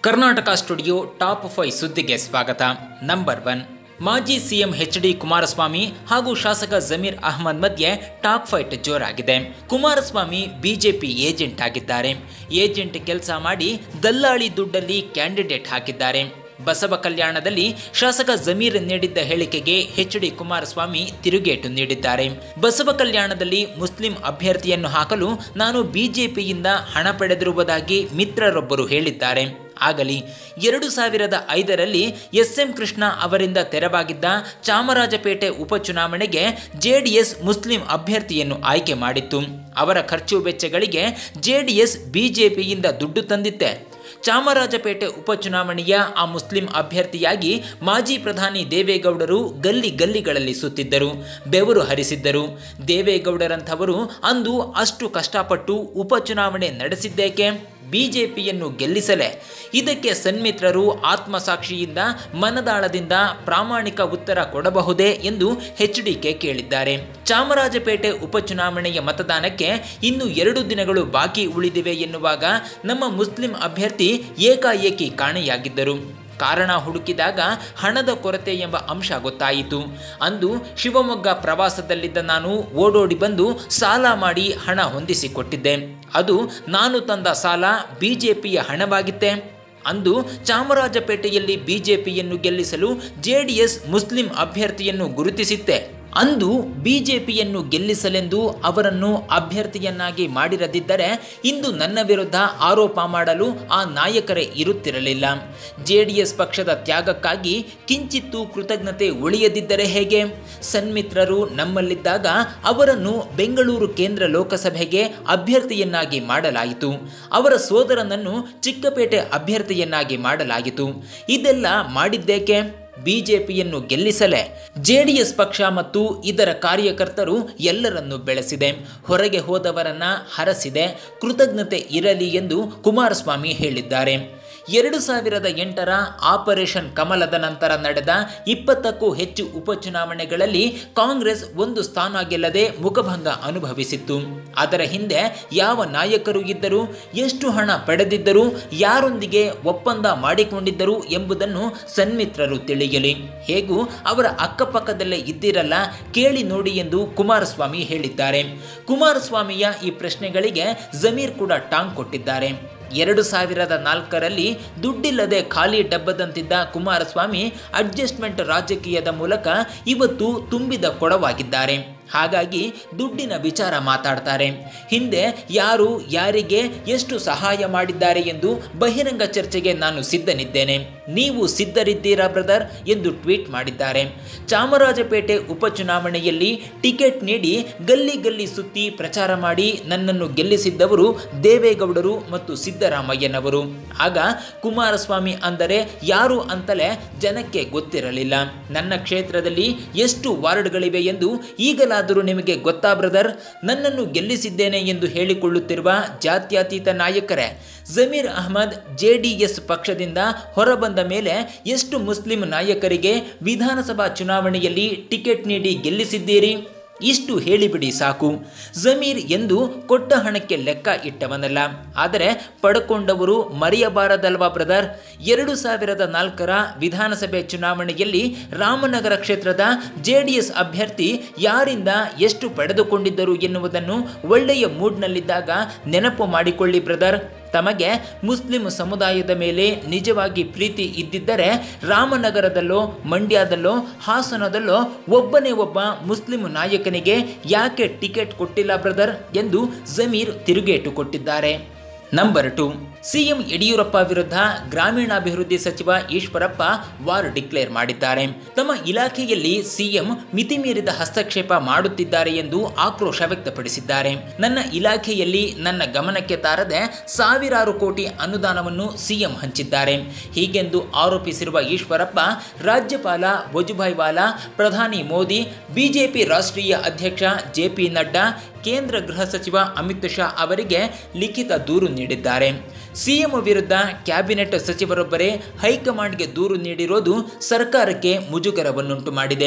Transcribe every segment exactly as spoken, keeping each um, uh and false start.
Karnataka studio top five ಸುದ್ದಿಗೆ ಸ್ವಾಗತ. Number one, ಮಾಜಿ ಸಿಎಂ ಎಚ್ ಡಿ ಕುಮಾರಸ್ವಾಮಿ ಹಾಗೂ ಶಾಸಕ ಜಮೀರ್ ಅಹ್ಮದ್ ಮಧ್ಯೆ ಟಾಪ್ ಫೈಟ್ ಜೋರಾಗಿದೆ. ಕುಮಾರಸ್ವಾಮಿ ಬಿಜೆಪಿ ಏಜೆಂಟ್ ಆಗಿದ್ದಾರೆ. ಏಜೆಂಟ್ ಕೆಲಸ ಮಾಡಿ ದಲ್ಲಾಳಿ ದುಡ್ಡಲ್ಲಿ ಕ್ಯಾಂಡಿಡೇಟ್ ಹಾಕಿದ್ದಾರೆ. ಬಸವ ಕಲ್ಯಾಣದಲ್ಲಿ ಶಾಸಕ ಜಮೀರ್ ನೀಡಿದ್ದ ಹೇಳಿಕೆಗೆ ಎಚ್ ಡಿ ಕುಮಾರಸ್ವಾಮಿ ತಿರುಗೇಟು ನೀಡಿದ್ದಾರೆ. ಬಸವ ಕಲ್ಯಾಣದಲ್ಲಿ ಮುಸ್ಲಿಂ ಅಭ್ಯರ್ಥಿಯನ್ನು ಹಾಕಲು ನಾನು ಬಿಜೆಪಿಯಿಂದ ಹಣ ಪಡೆದಿರುವುದಾಗಿ ಮಿತ್ರರೊಬ್ಬರು ಹೇಳಿದ್ದಾರೆ. ಆಗಲಿ ಎರಡು ಸಾವಿರದ ಐದರಲ್ಲಿ ಎಸ್ ಎಂ ಕೃಷ್ಣ ಅವರಿಂದ ತೆರವಾಗಿದ್ದ ಚಾಮರಾಜಪೇಟೆ ಉಪಚುನಾವಣೆಗೆ ಜೆಡಿಎಸ್ ಮುಸ್ಲಿಂ ಅಭ್ಯರ್ಥಿಯನ್ನು ಆಯ್ಕೆ ಮಾಡಿತ್ತು. ಅವರ ಖರ್ಚು ವೆಚ್ಚಗಳಿಗೆ ಜೆಡಿಎಸ್ ಬಿಜೆಪಿಯಿಂದ ದುಡ್ಡು ತಂದಿತ್ತೆ. ಚಾಮರಾಜಪೇಟೆ ಉಪಚುನಾವಣೆಯ ಆ ಮುಸ್ಲಿಂ ಅಭ್ಯರ್ಥಿಯಾಗಿ ಮಾಜಿ ಪ್ರಧಾನಿ ದೇವೇಗೌಡರು ಗಲ್ಲಿ ಗಲ್ಲಿಗಳಲ್ಲಿ ಸುತ್ತಿದ್ದರು, ಬೆವರು ಹರಿಸಿದ್ದರು. ದೇವೇಗೌಡರಂಥವರು ಅಂದು ಅಷ್ಟು ಕಷ್ಟಪಟ್ಟು ಉಪಚುನಾವಣೆ ನಡೆಸಿದ್ದೇಕೆ? ಬಿಜೆಪಿಯನ್ನು ಗೆಲ್ಲಿಸಲೇ. ಇದಕ್ಕೆ ಸನ್ಮಿತ್ರರು ಆತ್ಮಸಾಕ್ಷಿಯಿಂದ ಮನದಾಳದಿಂದ ಪ್ರಾಮಾಣಿಕ ಉತ್ತರ ಕೊಡಬಹುದೇ ಎಂದು ಎಚ್ ಡಿ ಕೆ ಕೇಳಿದ್ದಾರೆ. ಚಾಮರಾಜಪೇಟೆ ಉಪಚುನಾವಣೆಯ ಮತದಾನಕ್ಕೆ ಇನ್ನು ಎರಡು ದಿನಗಳು ಬಾಕಿ ಉಳಿದಿವೆ ಎನ್ನುವಾಗ ನಮ್ಮ ಮುಸ್ಲಿಂ ಅಭ್ಯರ್ಥಿ ಏಕಾಏಕಿ ಕಾಣೆಯಾಗಿದ್ದರು. ಕಾರಣ ಹುಡುಕಿದಾಗ ಹಣದ ಕೊರತೆ ಎಂಬ ಅಂಶ ಗೊತ್ತಾಯಿತು. ಅಂದು ಶಿವಮೊಗ್ಗ ಪ್ರವಾಸದಲ್ಲಿದ್ದ ನಾನು ಓಡೋಡಿ ಬಂದು ಸಾಲ ಮಾಡಿ ಹಣ ಹೊಂದಿಸಿಕೊಟ್ಟಿದ್ದೆ. ಅದು ನಾನು ತಂದ ಸಾಲ ಬಿಜೆಪಿಯ ಹಣವಾಗಿತ್ತೆ. ಅಂದು ಚಾಮರಾಜಪೇಟೆಯಲ್ಲಿ ಬಿಜೆಪಿಯನ್ನು ಗೆಲ್ಲಿಸಲು ಜೆಡಿಎಸ್ ಮುಸ್ಲಿಂ ಅಭ್ಯರ್ಥಿಯನ್ನು ಗುರುತಿಸಿತ್ತೆ. ಅಂದು ಬಿಜೆಪಿಯನ್ನು ಗೆಲ್ಲಿಸಲೆಂದು ಅವರನ್ನು ಅಭ್ಯರ್ಥಿಯನ್ನಾಗಿ ಮಾಡಿರದಿದ್ದರೆ ಇಂದು ನನ್ನ ವಿರುದ್ಧ ಆರೋಪ ಮಾಡಲು ಆ ನಾಯಕರೇ ಇರುತ್ತಿರಲಿಲ್ಲ. ಜೆಡಿಎಸ್ ಪಕ್ಷದ ತ್ಯಾಗಕ್ಕಾಗಿ ಕಿಂಚಿತ್ತೂ ಕೃತಜ್ಞತೆ ಉಳಿಯದಿದ್ದರೆ ಹೇಗೆ? ಸನ್ಮಿತ್ರರು ನಮ್ಮಲ್ಲಿದ್ದಾಗ ಅವರನ್ನು ಬೆಂಗಳೂರು ಕೇಂದ್ರ ಲೋಕಸಭೆಗೆ ಅಭ್ಯರ್ಥಿಯನ್ನಾಗಿ ಮಾಡಲಾಯಿತು. ಅವರ ಸೋದರನನ್ನು ಚಿಕ್ಕಪೇಟೆ ಅಭ್ಯರ್ಥಿಯನ್ನಾಗಿ ಮಾಡಲಾಯಿತು. ಇದೆಲ್ಲ ಮಾಡಿದ್ದೇಕೆ? ಬಿಜೆಪಿಯನ್ನು ಗೆಲ್ಲಿಸಲೇ. ಜೆಡಿಎಸ್ ಪಕ್ಷ ಮತ್ತು ಇದರ ಕಾರ್ಯಕರ್ತರು ಎಲ್ಲರನ್ನು ಬೆಳೆಸಿದೆ, ಹೊರಗೆ ಹೋದವರನ್ನ ಹರಸಿದೆ. ಕೃತಜ್ಞತೆ ಇರಲಿ ಎಂದು ಕುಮಾರಸ್ವಾಮಿ ಹೇಳಿದ್ದಾರೆ. ಎರಡು ಸಾವಿರದ ಎಂಟರ ಆಪರೇಷನ್ ಕಮಲದ ನಂತರ ನಡೆದ ಇಪ್ಪತ್ತಕ್ಕೂ ಹೆಚ್ಚು ಉಪಚುನಾವಣೆಗಳಲ್ಲಿ ಕಾಂಗ್ರೆಸ್ ಒಂದು ಸ್ಥಾನ ಗೆಲ್ಲದೆ ಮುಖಭಂಗ ಅನುಭವಿಸಿತ್ತು. ಅದರ ಹಿಂದೆ ಯಾವ ನಾಯಕರು ಇದ್ದರು, ಎಷ್ಟು ಹಣ ಪಡೆದಿದ್ದರು, ಯಾರೊಂದಿಗೆ ಒಪ್ಪಂದ ಮಾಡಿಕೊಂಡಿದ್ದರು ಎಂಬುದನ್ನು ಸನ್ಮಿತ್ರರು ತಿಳಿಯಲಿ. ಹೇಗೂ ಅವರ ಅಕ್ಕಪಕ್ಕದಲ್ಲೇ ಇದ್ದಿರಲ್ಲ, ಕೇಳಿ ನೋಡಿ ಎಂದು ಕುಮಾರಸ್ವಾಮಿ ಹೇಳಿದ್ದಾರೆ. ಕುಮಾರಸ್ವಾಮಿಯ ಈ ಪ್ರಶ್ನೆಗಳಿಗೆ ಜಮೀರ್ ಕೂಡ ಟಾಂಗ್ ಕೊಟ್ಟಿದ್ದಾರೆ. ಎರಡು ಸಾವಿರದ ನಾಲ್ಕರಲ್ಲಿ ದುಡ್ಡಿಲ್ಲದೆ ಖಾಲಿ ಡಬ್ಬದಂತಿದ್ದ ಕುಮಾರಸ್ವಾಮಿ ಅಡ್ಜಸ್ಟ್ಮೆಂಟ್ ರಾಜಕೀಯದ ಮೂಲಕ ಇವತ್ತು ತುಂಬಿದ ಕೊಡವಾಗಿದ್ದಾರೆ. ಹಾಗಾಗಿ ದುಡ್ಡಿನ ವಿಚಾರ ಮಾತಾಡ್ತಾರೆ. ಹಿಂದೆ ಯಾರು ಯಾರಿಗೆ ಎಷ್ಟು ಸಹಾಯ ಮಾಡಿದ್ದಾರೆ ಎಂದು ಬಹಿರಂಗ ಚರ್ಚೆಗೆ ನಾನು ಸಿದ್ಧನಿದ್ದೇನೆ. ನೀವು ಸಿದ್ಧರಿದ್ದೀರಾ ಬ್ರದರ್ ಎಂದು ಟ್ವೀಟ್ ಮಾಡಿದ್ದಾರೆ. ಚಾಮರಾಜಪೇಟೆ ಉಪಚುನಾವಣೆಯಲ್ಲಿ ಟಿಕೆಟ್ ನೀಡಿ ಗಲ್ಲಿ ಗಲ್ಲಿ ಸುತ್ತಿ ಪ್ರಚಾರ ಮಾಡಿ ನನ್ನನ್ನು ಗೆಲ್ಲಿಸಿದ್ದವರು ದೇವೇಗೌಡರು ಮತ್ತು ಸಿದ್ದರಾಮಯ್ಯನವರು. ಆಗ ಕುಮಾರಸ್ವಾಮಿ ಅಂದರೆ ಯಾರು ಅಂತಲೇ ಜನಕ್ಕೆ ಗೊತ್ತಿರಲಿಲ್ಲ. ನನ್ನ ಕ್ಷೇತ್ರದಲ್ಲಿ ಎಷ್ಟು ವಾರ್ಡ್ಗಳಿವೆ ಎಂದು ಈಗಲ ಆದರೂ ನಿಮಗೆ ಗೊತ್ತಾ ಬ್ರದರ್? ನನ್ನನ್ನು ಗೆಲ್ಲಿಸಿದ್ದೇನೆ ಎಂದು ಹೇಳಿಕೊಳ್ಳುತ್ತಿರುವ ಜಾತ್ಯತೀತ ನಾಯಕರೇ. ಜಮೀರ್ ಅಹ್ಮದ್ ಜೆಡಿಎಸ್ ಪಕ್ಷದಿಂದ ಹೊರಬಂದ ಮೇಲೆ ಎಷ್ಟು ಮುಸ್ಲಿಂ ನಾಯಕರಿಗೆ ವಿಧಾನಸಭಾ ಚುನಾವಣೆಯಲ್ಲಿ ಟಿಕೆಟ್ ನೀಡಿ ಗೆಲ್ಲಿಸಿದ್ದೀರಿ? ಇಷ್ಟು ಹೇಳಿಬಿಡಿ ಸಾಕು. ಜಮೀರ್ ಎಂದು ಕೊಟ್ಟ ಹಣಕ್ಕೆ ಲೆಕ್ಕ ಇಟ್ಟವನಲ್ಲ, ಆದರೆ ಪಡ್ಕೊಂಡವರು ಮರೆಯಬಾರದಲ್ವಾ ಬ್ರದರ್? ಎರಡು ಸಾವಿರದ ನಾಲ್ಕರ ವಿಧಾನಸಭೆ ಚುನಾವಣೆಯಲ್ಲಿ ರಾಮನಗರ ಕ್ಷೇತ್ರದ ಜೆಡಿಎಸ್ ಅಭ್ಯರ್ಥಿ ಯಾರಿಂದ ಎಷ್ಟು ಪಡೆದುಕೊಂಡಿದ್ದರು ಎನ್ನುವುದನ್ನು ಒಳ್ಳೆಯ ಮೂಡ್ನಲ್ಲಿದ್ದಾಗ ನೆನಪು ಮಾಡಿಕೊಳ್ಳಿ ಬ್ರದರ್. ತಮಗೆ ಮುಸ್ಲಿಂ ಸಮುದಾಯದ ಮೇಲೆ ನಿಜವಾಗಿ ಪ್ರೀತಿ ಇದ್ದಿದ್ದರೆ ರಾಮನಗರದಲ್ಲೋ ಮಂಡ್ಯದಲ್ಲೋ ಹಾಸನದಲ್ಲೋ ಒಬ್ಬನೇ ಒಬ್ಬ ಮುಸ್ಲಿಂ ನಾಯಕನಿಗೆ ಯಾಕೆ ಟಿಕೆಟ್ ಕೊಟ್ಟಿಲ್ಲ ಬ್ರದರ್ ಎಂದು ಜಮೀರ್ ತಿರುಗೇಟು ಕೊಟ್ಟಿದ್ದಾರೆ. ನಂಬರ್ ಟು, ಸಿಎಂ ಯಡಿಯೂರಪ್ಪ ವಿರುದ್ಧ ಗ್ರಾಮೀಣಾಭಿವೃದ್ಧಿ ಸಚಿವ ಈಶ್ವರಪ್ಪ ವಾರ್ ಡಿಕ್ಲೇರ್ ಮಾಡಿದ್ದಾರೆ. ತಮ್ಮ ಇಲಾಖೆಯಲ್ಲಿ ಸಿಎಂ ಮಿತಿಮೀರಿದ ಹಸ್ತಕ್ಷೇಪ ಮಾಡುತ್ತಿದ್ದಾರೆ ಎಂದು ಆಕ್ರೋಶ ವ್ಯಕ್ತಪಡಿಸಿದ್ದಾರೆ. ನನ್ನ ಇಲಾಖೆಯಲ್ಲಿ ನನ್ನ ಗಮನಕ್ಕೆ ತಾರದೆ ಸಾವಿರಾರು ಕೋಟಿ ಅನುದಾನವನ್ನು ಸಿಎಂ ಹಂಚಿದ್ದಾರೆ ಹೀಗೆಂದು ಆರೋಪಿಸಿರುವ ಈಶ್ವರಪ್ಪ ರಾಜ್ಯಪಾಲ ವಜುಭಾಯ್ ವಾಲಾ, ಪ್ರಧಾನಿ ಮೋದಿ, ಬಿಜೆಪಿ ರಾಷ್ಟ್ರೀಯ ಅಧ್ಯಕ್ಷ ಜೆ ಪಿ ನಡ್ಡಾ, ಕೇಂದ್ರ ಗೃಹ ಸಚಿವ ಅಮಿತ್ ಶಾ ಅವರಿಗೆ ಲಿಖಿತ ದೂರು ನೀಡಿದ್ದಾರೆ. ಸಿಎಂ ವಿರುದ್ಧ ಕ್ಯಾಬಿನೆಟ್ ಸಚಿವರೊಬ್ಬರೇ ಹೈಕಮಾಂಡ್ಗೆ ದೂರು ನೀಡಿರೋದು ಸರ್ಕಾರಕ್ಕೆ ಮುಜುಗರವನ್ನುಂಟು ಮಾಡಿದೆ.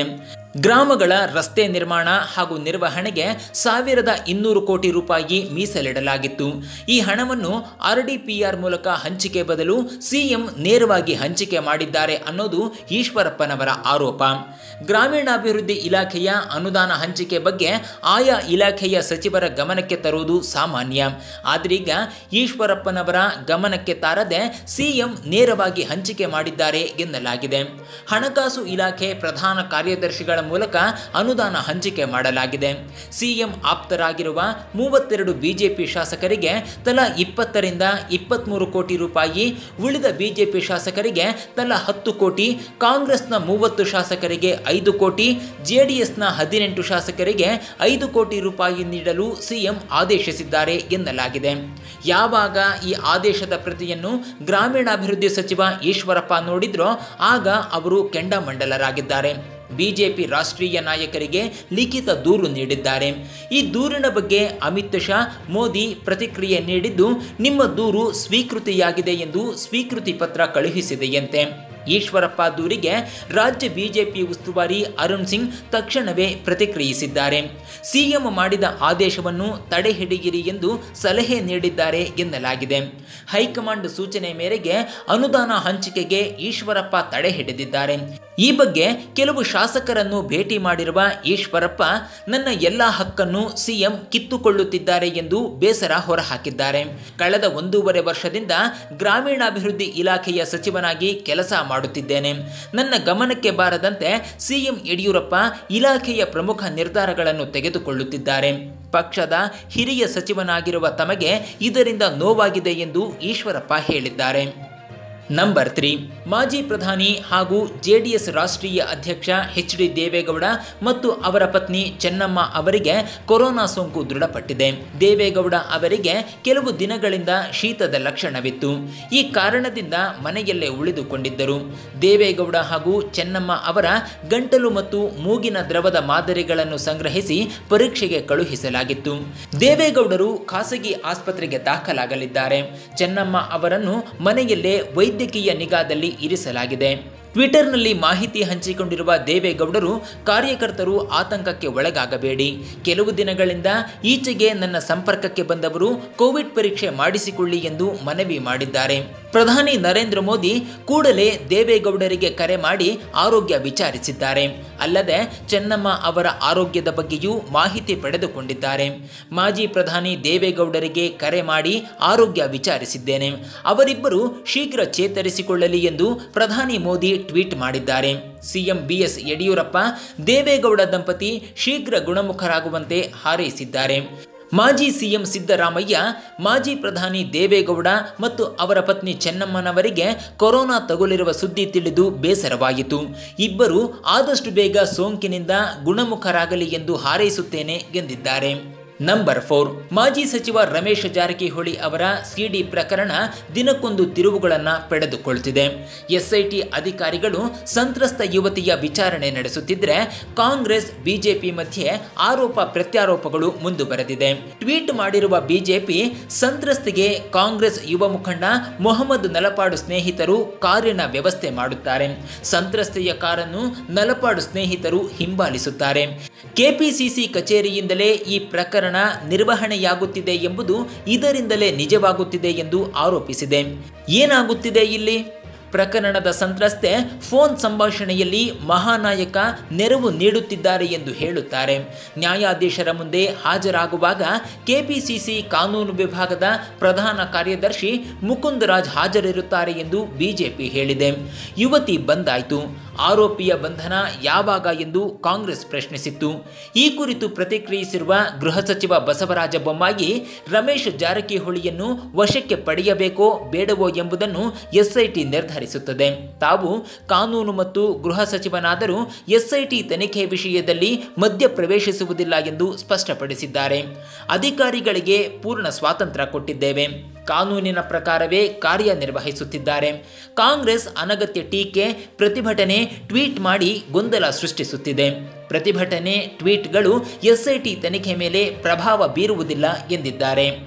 ಗ್ರಾಮಗಳ ರಸ್ತೆ ನಿರ್ಮಾಣ ಹಾಗೂ ನಿರ್ವಹಣೆಗೆ ಸಾವಿರದ ಇನ್ನೂರು ಕೋಟಿ ರೂಪಾಯಿ ಮೀಸಲಿಡಲಾಗಿತ್ತು. ಈ ಹಣವನ್ನು ಆರ್ ಡಿ ಪಿ ಆರ್ ಮೂಲಕ ಹಂಚಿಕೆ ಬದಲು ಸಿಎಂ ನೇರವಾಗಿ ಹಂಚಿಕೆ ಮಾಡಿದ್ದಾರೆ ಅನ್ನೋದು ಈಶ್ವರಪ್ಪನವರ ಆರೋಪ. ಗ್ರಾಮೀಣಾಭಿವೃದ್ಧಿ ಇಲಾಖೆಯ ಅನುದಾನ ಹಂಚಿಕೆ ಬಗ್ಗೆ ಆಯಾ ಇಲಾಖೆಯ ಸಚಿವರ ಗಮನಕ್ಕೆ ತರುವುದು ಸಾಮಾನ್ಯ. ಆದ್ರೀಗ ಈಶ್ವರಪ್ಪನವರ ಗಮನಕ್ಕೆ ತಾರದೆ ಸಿಎಂ ನೇರವಾಗಿ ಹಂಚಿಕೆ ಮಾಡಿದ್ದಾರೆ ಎನ್ನಲಾಗಿದೆ. ಹಣಕಾಸು ಇಲಾಖೆ ಪ್ರಧಾನ ಕಾರ್ಯದರ್ಶಿಗಳ ಮೂಲಕ ಅನುದಾನ ಹಂಚಿಕೆ ಮಾಡಲಾಗಿದೆ. ಸಿಎಂ ಆಪ್ತರಾಗಿರುವ ಮೂವತ್ತೆರಡು ಬಿಜೆಪಿ ಶಾಸಕರಿಗೆ ತಲಾ ಇಪ್ಪತ್ತರಿಂದ ಇಪ್ಪತ್ತ್ಮೂರು ಕೋಟಿ ರೂಪಾಯಿ, ಉಳಿದ ಬಿಜೆಪಿ ಶಾಸಕರಿಗೆ ತಲಾ ಹತ್ತು ಕೋಟಿ, ಕಾಂಗ್ರೆಸ್ನ ಮೂವತ್ತು ಶಾಸಕರಿಗೆ ಐದು ಕೋಟಿ, ಜೆಡಿಎಸ್ನ ಹದಿನೆಂಟು ಶಾಸಕರಿಗೆ ಐದು ಕೋಟಿ ರೂಪಾಯಿ ನೀಡಲು ಸಿಎಂ ಆದೇಶಿಸಿದ್ದಾರೆ ಎನ್ನಲಾಗಿದೆ. ಯಾವಾಗ ಈ ಆದೇಶದ ಪ್ರತಿಯನ್ನು ಗ್ರಾಮೀಣಾಭಿವೃದ್ಧಿ ಸಚಿವ ಈಶ್ವರಪ್ಪ ನೋಡಿದ್ರೋ ಆಗ ಅವರು ಕೆಂಡಾಮಂಡಲರಾಗಿದ್ದಾರೆ. ಬಿಜೆಪಿ ರಾಷ್ಟ್ರೀಯ ನಾಯಕರಿಗೆ ಲಿಖಿತ ದೂರು ನೀಡಿದ್ದಾರೆ. ಈ ದೂರಿನ ಬಗ್ಗೆ ಅಮಿತ್ ಶಾ, ಮೋದಿ ಪ್ರತಿಕ್ರಿಯೆ ನೀಡಿದ್ದು, ನಿಮ್ಮ ದೂರು ಸ್ವೀಕೃತಿಯಾಗಿದೆ ಎಂದು ಸ್ವೀಕೃತಿ ಪತ್ರ ಕಳುಹಿಸಿದೆಯಂತೆ. ಈಶ್ವರಪ್ಪ ದೂರಿಗೆ ರಾಜ್ಯ ಬಿಜೆಪಿ ಉಸ್ತುವಾರಿ ಅರುಣ್ ಸಿಂಗ್ ತಕ್ಷಣವೇ ಪ್ರತಿಕ್ರಿಯಿಸಿದ್ದಾರೆ. ಸಿಎಂ ಮಾಡಿದ ಆದೇಶವನ್ನು ತಡೆಹಿಡಿಯಿರಿ ಎಂದು ಸಲಹೆ ನೀಡಿದ್ದಾರೆ ಎನ್ನಲಾಗಿದೆ. ಹೈಕಮಾಂಡ್ ಸೂಚನೆ ಮೇರೆಗೆ ಅನುದಾನ ಹಂಚಿಕೆಗೆ ಈಶ್ವರಪ್ಪ ತಡೆ ಹಿಡಿದಿದ್ದಾರೆ. ಈ ಬಗ್ಗೆ ಕೆಲವು ಶಾಸಕರನ್ನು ಭೇಟಿ ಮಾಡಿರುವ ಈಶ್ವರಪ್ಪ, ನನ್ನ ಎಲ್ಲ ಹಕ್ಕನ್ನು ಸಿಎಂ ಕಿತ್ತುಕೊಳ್ಳುತ್ತಿದ್ದಾರೆ ಎಂದು ಬೇಸರ ಹೊರಹಾಕಿದ್ದಾರೆ. ಕಳೆದ ಒಂದೂವರೆ ವರ್ಷದಿಂದ ಗ್ರಾಮೀಣಾಭಿವೃದ್ಧಿ ಇಲಾಖೆಯ ಸಚಿವನಾಗಿ ಕೆಲಸ ಮಾಡುತ್ತಿದ್ದೇನೆ. ನನ್ನ ಗಮನಕ್ಕೆ ಬಾರದಂತೆ ಸಿಎಂ ಯಡಿಯೂರಪ್ಪ ಇಲಾಖೆಯ ಪ್ರಮುಖ ನಿರ್ಧಾರಗಳನ್ನು ತೆಗೆದುಕೊಳ್ಳುತ್ತಿದ್ದಾರೆ. ಪಕ್ಷದ ಹಿರಿಯ ಸಚಿವನಾಗಿರುವ ತಮಗೆ ಇದರಿಂದ ನೋವಾಗಿದೆ ಎಂದು ಈಶ್ವರಪ್ಪ ಹೇಳಿದ್ದಾರೆ. ನಂಬರ್ ತ್ರೀ, ಮಾಜಿ ಪ್ರಧಾನಿ ಹಾಗೂ ಜೆಡಿಎಸ್ ರಾಷ್ಟ್ರೀಯ ಅಧ್ಯಕ್ಷ ಎಚ್ ಡಿ ದೇವೇಗೌಡ ಮತ್ತು ಅವರ ಪತ್ನಿ ಚೆನ್ನಮ್ಮ ಅವರಿಗೆ ಕೊರೋನಾ ಸೋಂಕು ದೃಢಪಟ್ಟಿದೆ. ದೇವೇಗೌಡ ಅವರಿಗೆ ಕೆಲವು ದಿನಗಳಿಂದ ಶೀತದ ಲಕ್ಷಣವಿತ್ತು. ಈ ಕಾರಣದಿಂದ ಮನೆಯಲ್ಲೇ ಉಳಿದುಕೊಂಡಿದ್ದರು. ದೇವೇಗೌಡ ಹಾಗೂ ಚೆನ್ನಮ್ಮ ಅವರ ಗಂಟಲು ಮತ್ತು ಮೂಗಿನ ದ್ರವದ ಮಾದರಿಗಳನ್ನು ಸಂಗ್ರಹಿಸಿ ಪರೀಕ್ಷೆಗೆ ಕಳುಹಿಸಲಾಗಿತ್ತು. ದೇವೇಗೌಡರು ಖಾಸಗಿ ಆಸ್ಪತ್ರೆಗೆ ದಾಖಲಾಗಲಿದ್ದಾರೆ. ಚೆನ್ನಮ್ಮ ಅವರನ್ನು ಮನೆಯಲ್ಲೇ ವೈದ್ಯ ವೈದ್ಯಕೀಯ ನಿಗಾದಲ್ಲಿ ಇರಿಸಲಾಗಿದೆ. ಟ್ವಿಟರ್ನಲ್ಲಿ ಮಾಹಿತಿ ಹಂಚಿಕೊಂಡಿರುವ ದೇವೇಗೌಡರು, ಕಾರ್ಯಕರ್ತರು ಆತಂಕಕ್ಕೆ ಒಳಗಾಗಬೇಡಿ. ಕೆಲವು ದಿನಗಳಿಂದ ಈಚೆಗೆ ನನ್ನ ಸಂಪರ್ಕಕ್ಕೆ ಬಂದವರು ಕೋವಿಡ್ ಪರೀಕ್ಷೆ ಮಾಡಿಸಿಕೊಳ್ಳಿ ಎಂದು ಮನವಿ ಮಾಡಿದ್ದಾರೆ. ಪ್ರಧಾನಿ ನರೇಂದ್ರ ಮೋದಿ ಕೂಡಲೇ ದೇವೇಗೌಡರಿಗೆ ಕರೆ ಮಾಡಿ ಆರೋಗ್ಯ ವಿಚಾರಿಸಿದ್ದಾರೆ. ಅಲ್ಲದೆ ಚೆನ್ನಮ್ಮ ಅವರ ಆರೋಗ್ಯದ ಬಗ್ಗೆಯೂ ಮಾಹಿತಿ ಪಡೆದುಕೊಂಡಿದ್ದಾರೆ. ಮಾಜಿ ಪ್ರಧಾನಿ ದೇವೇಗೌಡರಿಗೆ ಕರೆ ಮಾಡಿ ಆರೋಗ್ಯ ವಿಚಾರಿಸಿದ್ದೇನೆ. ಅವರಿಬ್ಬರು ಶೀಘ್ರ ಚೇತರಿಸಿಕೊಳ್ಳಲಿ ಎಂದು ಪ್ರಧಾನಿ ಮೋದಿ ಟ್ವೀಟ್ ಮಾಡಿದ್ದಾರೆ. ಸಿಎಂ ಬಿಎಸ್ ಯಡಿಯೂರಪ್ಪ ದೇವೇಗೌಡ ದಂಪತಿ ಶೀಘ್ರ ಗುಣಮುಖರಾಗುವಂತೆ ಹಾರೈಸಿದ್ದಾರೆ. ಮಾಜಿ ಸಿಎಂ ಸಿದ್ದರಾಮಯ್ಯ, ಮಾಜಿ ಪ್ರಧಾನಿ ದೇವೇಗೌಡ ಮತ್ತು ಅವರ ಪತ್ನಿ ಚೆನ್ನಮ್ಮನವರಿಗೆ ಕೊರೋನಾ ತಗುಲಿರುವ ಸುದ್ದಿ ತಿಳಿದು ಬೇಸರವಾಯಿತು. ಇಬ್ಬರು ಆದಷ್ಟು ಬೇಗ ಸೋಂಕಿನಿಂದ ಗುಣಮುಖರಾಗಲಿ ಎಂದು ಹಾರೈಸುತ್ತೇನೆ ಎಂದಿದ್ದಾರೆ. ನಂಬರ್ ಫೋರ್, ಮಾಜಿ ಸಚಿವ ರಮೇಶ್ ಜಾರಕಿಹೊಳಿ ಅವರ ಸಿಡಿ ಪ್ರಕರಣ ದಿನಕ್ಕೊಂದು ತಿರುವುಗಳನ್ನು ಪಡೆದುಕೊಳ್ಳುತ್ತಿದೆ. ಎಸ್ಐಟಿ ಅಧಿಕಾರಿಗಳು ಸಂತ್ರಸ್ತ ಯುವತಿಯ ವಿಚಾರಣೆ ನಡೆಸುತ್ತಿದ್ದರೆ ಕಾಂಗ್ರೆಸ್ ಬಿಜೆಪಿ ಮಧ್ಯೆ ಆರೋಪ ಪ್ರತ್ಯಾರೋಪಗಳು ಮುಂದುವರೆದಿದೆ. ಟ್ವೀಟ್ ಮಾಡಿರುವ ಬಿಜೆಪಿ, ಸಂತ್ರಸ್ತೆಗೆ ಕಾಂಗ್ರೆಸ್ ಯುವ ಮುಖಂಡ ಮೊಹಮ್ಮದ್ ನಲಪಾಡು ಸ್ನೇಹಿತರು ಕಾರಿನ ವ್ಯವಸ್ಥೆ ಮಾಡುತ್ತಾರೆ. ಸಂತ್ರಸ್ತೆಯ ಕಾರನ್ನು ನಲಪಾಡು ಸ್ನೇಹಿತರು ಹಿಂಬಾಲಿಸುತ್ತಾರೆ. ಕೆಪಿಸಿಸಿ ಕಚೇರಿಯಿಂದಲೇ ಈ ಪ್ರಕರಣ ನಿರ್ವಹಣೆಯಾಗುತ್ತಿದೆ ಎಂಬುದು ಇದರಿಂದಲೇ ನಿಜವಾಗುತ್ತಿದೆ ಎಂದು ಆರೋಪಿಸಿದೆ. ಏನಾಗುತ್ತಿದೆ ಇಲ್ಲಿ? ಪ್ರಕರಣದ ಸಂತ್ರಸ್ತೆ ಫೋನ್ ಸಂಭಾಷಣೆಯಲ್ಲಿ ಮಹಾನಾಯಕ ನೆರವು ನೀಡುತ್ತಿದ್ದಾರೆ ಎಂದು ಹೇಳುತ್ತಾರೆ. ನ್ಯಾಯಾಧೀಶರ ಮುಂದೆ ಹಾಜರಾಗುವಾಗ ಕೆಪಿಸಿಸಿ ಕಾನೂನು ವಿಭಾಗದ ಪ್ರಧಾನ ಕಾರ್ಯದರ್ಶಿ ಮುಕುಂದ್ ರಾಜ್ ಹಾಜರಿರುತ್ತಾರೆ ಎಂದು ಬಿಜೆಪಿ ಹೇಳಿದೆ. ಯುವತಿ ಬಂದಾಯಿತು, ಆರೋಪಿಯ ಬಂಧನ ಯಾವಾಗ ಎಂದು ಕಾಂಗ್ರೆಸ್ ಪ್ರಶ್ನಿಸಿತ್ತು. ಈ ಕುರಿತು ಪ್ರತಿಕ್ರಿಯಿಸಿರುವ ಗೃಹ ಸಚಿವ ಬಸವರಾಜ ಬೊಮ್ಮಾಯಿ, ರಮೇಶ್ ಜಾರಕಿಹೊಳಿಯನ್ನು ವಶಕ್ಕೆ ಪಡೆಯಬೇಕೋ ಬೇಡವೋ ಎಂಬುದನ್ನು ಎಸ್ಐಟಿ ನಿರ್ಧರಿಸುತ್ತದೆ. ತಾವು ಕಾನೂನು ಮತ್ತು ಗೃಹ ಸಚಿವನಾದರೂ ಎಸ್ಐಟಿ ತನಿಖೆ ವಿಷಯದಲ್ಲಿ ಮಧ್ಯ ಪ್ರವೇಶಿಸುವುದಿಲ್ಲ ಎಂದು ಸ್ಪಷ್ಟಪಡಿಸಿದ್ದಾರೆ. ಅಧಿಕಾರಿಗಳಿಗೆ ಪೂರ್ಣ ಸ್ವಾತಂತ್ರ್ಯ ಕೊಟ್ಟಿದ್ದೇವೆ, ಕಾನೂನಿನ ಪ್ರಕಾರವೇ ಕಾರ್ಯನಿರ್ವಹಿಸುತ್ತಿದ್ದಾರೆ. ಕಾಂಗ್ರೆಸ್ ಅನಗತ್ಯ ಟೀಕೆ, ಪ್ರತಿಭಟನೆ, ಟ್ವೀಟ್ ಮಾಡಿ ಗೊಂದಲ ಸೃಷ್ಟಿಸುತ್ತಿದೆ. ಪ್ರತಿಭಟನೆ, ಟ್ವೀಟ್ಗಳು ಎಸ್ಐಟಿ ತನಿಖೆ ಮೇಲೆ ಪ್ರಭಾವ ಬೀರುವುದಿಲ್ಲ ಎಂದಿದ್ದಾರೆ.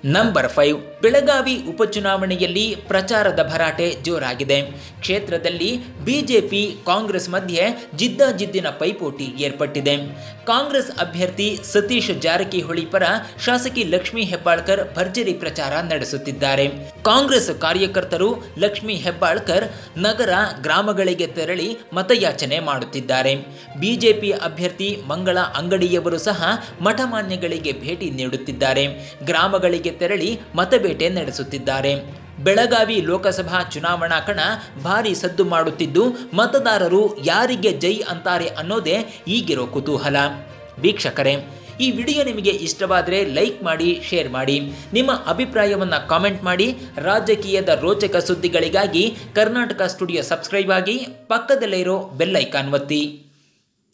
ನಂಬರ್ ಫೈವ್, ಬೆಳಗಾವಿ ಉಪಚುನಾವಣೆಯಲ್ಲಿ ಪ್ರಚಾರದ ಭರಾಟೆ ಜೋರಾಗಿದೆ. ಕ್ಷೇತ್ರದಲ್ಲಿ ಬಿಜೆಪಿ ಕಾಂಗ್ರೆಸ್ ಮಧ್ಯೆ ಜಿದ್ದಾಜಿದ್ದಿನ ಪೈಪೋಟಿ ಏರ್ಪಟ್ಟಿದೆ. ಕಾಂಗ್ರೆಸ್ ಅಭ್ಯರ್ಥಿ ಸತೀಶ್ ಜಾರಕಿಹೊಳಿ ಪರ ಶಾಸಕಿ ಲಕ್ಷ್ಮೀ ಹೆಬ್ಬಾಳ್ಕರ್ ಭರ್ಜರಿ ಪ್ರಚಾರ ನಡೆಸುತ್ತಿದ್ದಾರೆ. ಕಾಂಗ್ರೆಸ್ ಕಾರ್ಯಕರ್ತರು ಲಕ್ಷ್ಮೀ ಹೆಬ್ಬಾಳ್ಕರ್ ನಗರ ಗ್ರಾಮಗಳಿಗೆ ತೆರಳಿ ಮತಯಾಚನೆ ಮಾಡುತ್ತಿದ್ದಾರೆ. ಬಿಜೆಪಿ ಅಭ್ಯರ್ಥಿ ಮಂಗಳ ಅಂಗಡಿಯವರು ಸಹ ಮಠಮಾನ್ಯಗಳಿಗೆ ಭೇಟಿ ನೀಡುತ್ತಿದ್ದಾರೆ. ಗ್ರಾಮಗಳಿಗೆ ತೆರಳಿ ಮತಬೇಟೆ ನಡೆಸುತ್ತಿದ್ದಾರೆ. ಬೆಳಗಾವಿ ಲೋಕಸಭಾ ಚುನಾವಣಾ ಕಣ ಭಾರಿ ಸದ್ದು ಮಾಡುತ್ತಿದ್ದು, ಮತದಾರರು ಯಾರಿಗೆ ಜೈ ಅಂತಾರೆ ಅನ್ನೋದೇ ಈಗಿರೋ ಕುತೂಹಲ. ವೀಕ್ಷಕರೇ, ಈ ವಿಡಿಯೋ ನಿಮಗೆ ಇಷ್ಟವಾದರೆ ಲೈಕ್ ಮಾಡಿ, ಶೇರ್ ಮಾಡಿ, ನಿಮ್ಮ ಅಭಿಪ್ರಾಯವನ್ನು ಕಾಮೆಂಟ್ ಮಾಡಿ. ರಾಜಕೀಯದ ರೋಚಕ ಸುದ್ದಿಗಳಿಗಾಗಿ ಕರ್ನಾಟಕ ಸ್ಟುಡಿಯೋ ಸಬ್ಸ್ಕ್ರೈಬ್ ಆಗಿ, ಪಕ್ಕದಲ್ಲೇ ಇರೋ ಬೆಲ್ ಐಕಾನ್ ಒತ್ತಿ.